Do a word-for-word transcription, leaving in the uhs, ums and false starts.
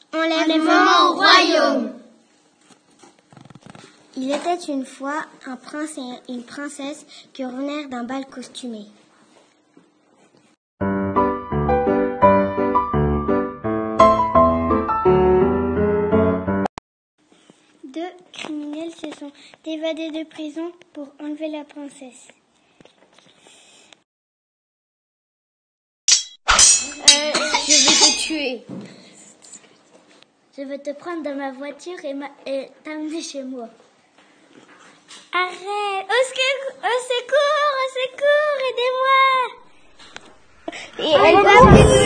Enlèvement au royaume. Il était une fois un prince et une princesse qui revinrent d'un bal costumé. Deux criminels se sont évadés de prison pour enlever la princesse. Euh, je vais te tuer. Je vais te prendre dans ma voiture et, ma... et t'amener chez moi. Arrête! Au secours! Au secours! Au secours! Aidez-moi! Et elle va